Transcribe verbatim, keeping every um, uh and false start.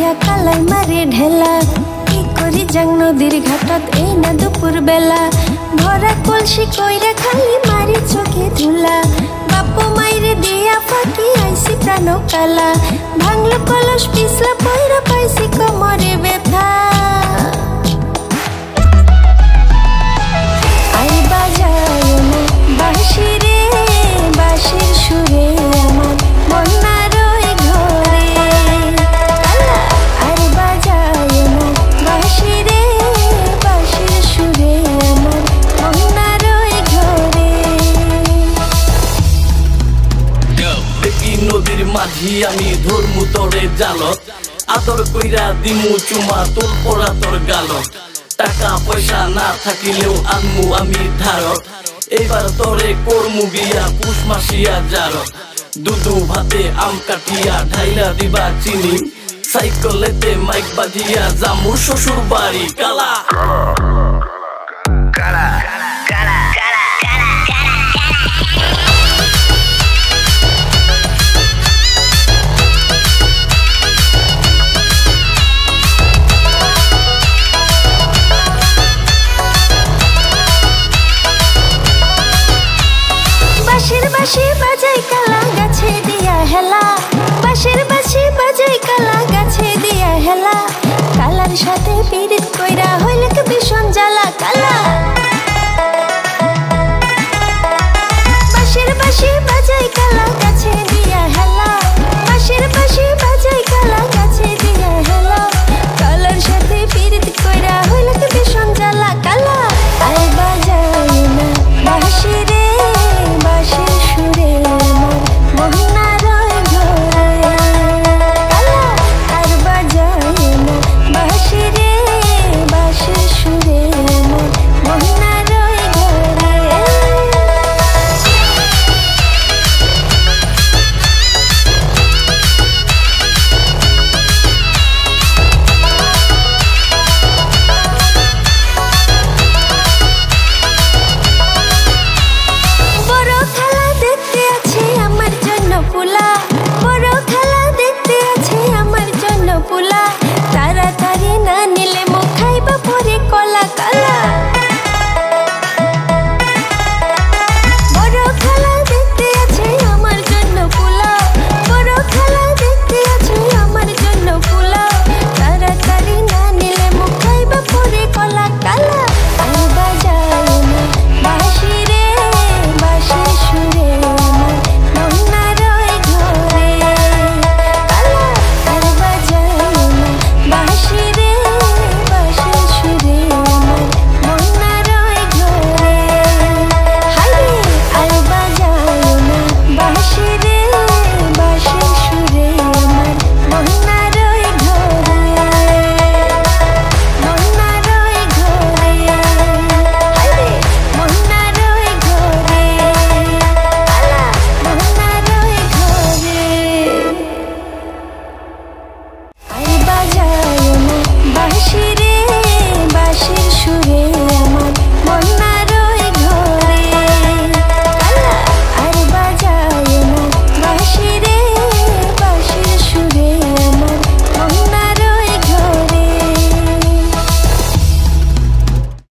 দিয়া কালাই মারে ঢেলা কি করি যাং নদীর ঘাটত এই না দুপুর বেলা ভরা কলসি কইরা খালি মারি চোখে ধুলা বাপু মাইরে দিয়া ফাঁকি আইসি প্রাণ কালা ভাঙলো কলস পিছলা পয়রা পাইছি কোমরে ব্যথা আই বাজায় না বাঁশি রে বাঁশির সুরে আমার মন না রই ঘরে আই বাজায় না বাঁশি রে বাঁশির সুরে আমার মন না রই ঘরে দেখি নদীর মাঝি আমি ধর্মু তরে জালত আদর কইরা দিমু চুমা তোর পরা তোর গালত টাকা পয়সা না থাকিলেও আনমু আমি ধারত এইবার তরে করমু বিয়া পুষ মাসিয়া জারত দুধু ভাতে আম কাটিয়া ঢাইলা দিবা চিনি সাইকেলেতে মাইক বাজিয়া জামু শ্বশুর বাড়ি কালা বাঁশির বাঁশি বাজাই কালা গাছে দিয়া হেলা বাঁশির বাঁশি বাজাই কালা গাছে দিয়া হেলা কালার সাথে পীড়িত কইরা হইলে কি ভীষণ জ্বালা কালা